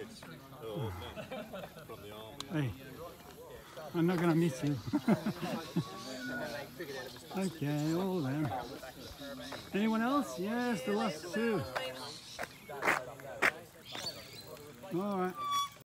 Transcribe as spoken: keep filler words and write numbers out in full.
Hey, I'm not gonna miss you. Okay, all there. Anyone else? Yes, the last two. All right.